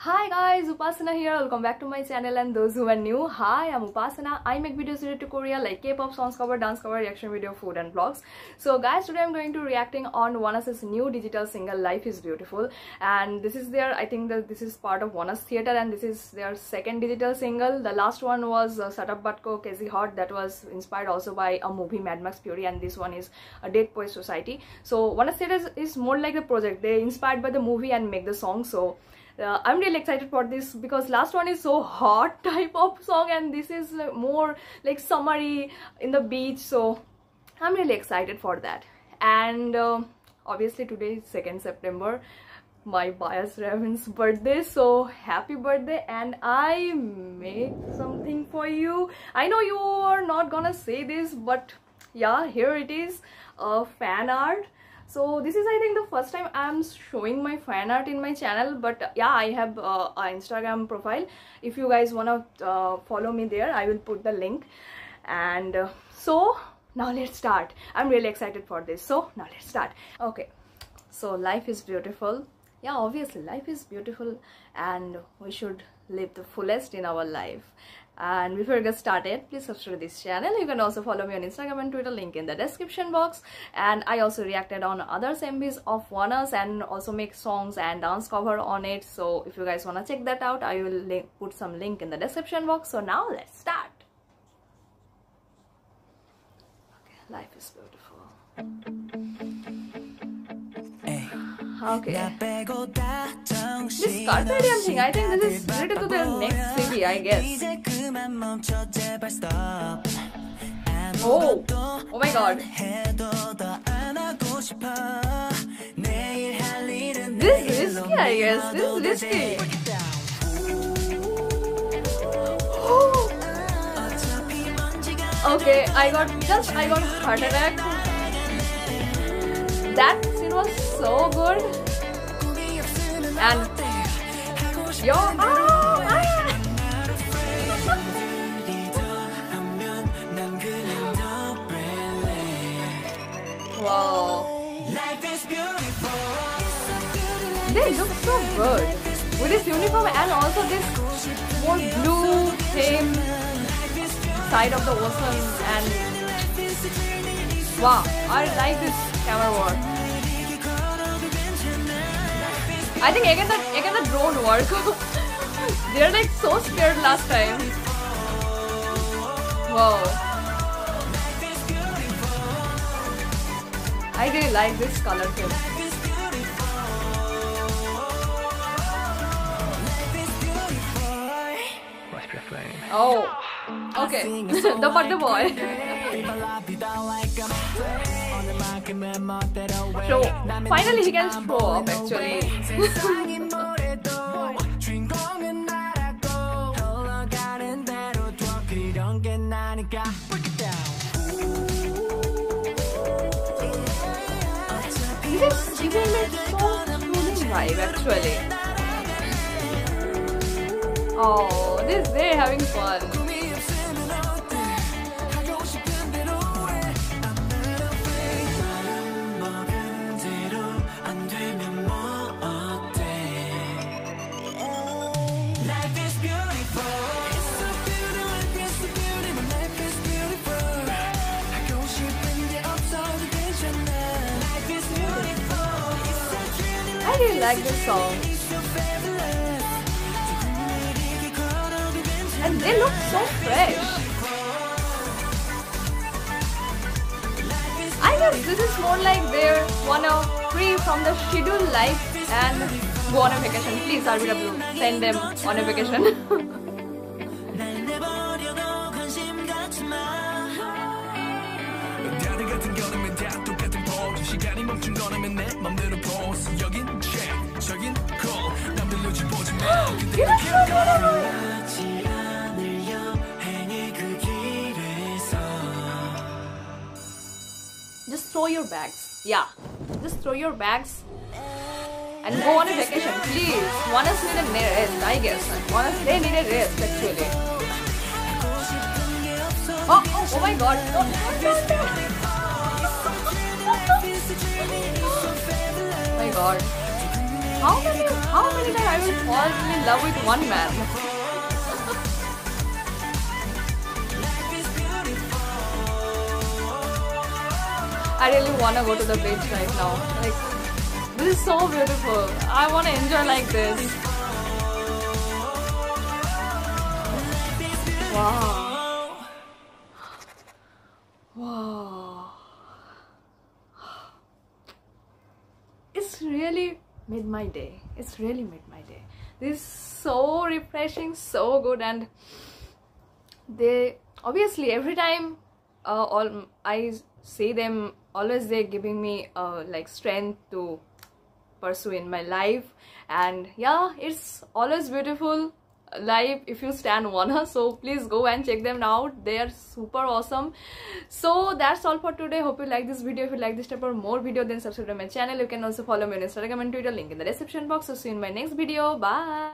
Hi guys, Upasana here. Welcome back to my channel, and those who are new, hi, I'm Upasana. I make videos related to Korea like K-pop, songs cover, dance cover, reaction video, food and vlogs. So guys, today I'm going to reacting on ONEUS's new digital single Life is Beautiful, and this is their, I think that this is part of ONEUS Theatre, and this is their second digital single. The last one was Saurabh Bhatko Crazy Hot, that was inspired also by a movie Mad Max Fury, and this one is a Dead Poets Society. So ONEUS Theatre is more like a project. They inspired by the movie and make the song. So I'm really excited for this because last one is so hot type of song, and this is more like summery in the beach. So I'm really excited for that. And obviously today is 2nd September, my bias Raven's birthday. So happy birthday, and I made something for you. I know you are not gonna say this, but yeah, here it is, fan art. So this is, I think, the first time I'm showing my fan art in my channel, but yeah, I have an Instagram profile. If you guys wanna follow me there, I will put the link. And so now let's start. I'm really excited for this, so now let's start. Okay, so life is beautiful. Yeah, obviously life is beautiful, and we should live the fullest in our life. And before we get started, please subscribe to this channel. You can also follow me on Instagram and Twitter, link in the description box. And I also reacted on other MVs of ONEUS and also make songs and dance cover on it. So if you guys want to check that out, I will put some link in the description box. So now let's start. Okay, life is beautiful. Okay. This Carpedium thing, I think this is related to their next CD, I guess. Oh my god. This is risky, I guess. This is risky. Okay, I got heart attack. That scene was so good. And yo, wow, they look so good with this uniform and also this more blue theme side of the ocean. And wow, I like this camera work. I think again the drone work. They're like so scared last time. Wow. I really like this color too. Oh, okay. The birthday boy. So finally he can throw up actually. This is giving me so soothing vibe actually. Oh, they're having fun. I really like this song. And they look so fresh. I guess this is more like they wanna free from the scheduled life and go on a vacation. Please RBW, send them on a vacation. Just throw your bags. Yeah, just throw your bags and go on a vacation, please. ONEUS need a rest, I guess. They need a rest actually. Oh my god. Oh my god. how many times I will fall in love with one man? I really wanna go to the beach right now. Like, this is so beautiful. I wanna enjoy like this. Wow. Wow. It's really made my day. It's really made my day. This is so refreshing, so good, and they obviously every time I see them, always they're giving me like strength to pursue in my life. And yeah, it's always beautiful life if you stand Wanna, so please go and check them out. They are super awesome. So that's all for today. Hope you like this video. If you like this type of more video, then subscribe to my channel. You can also follow me on Instagram and Twitter, link in the description box. So see you in my next video. Bye.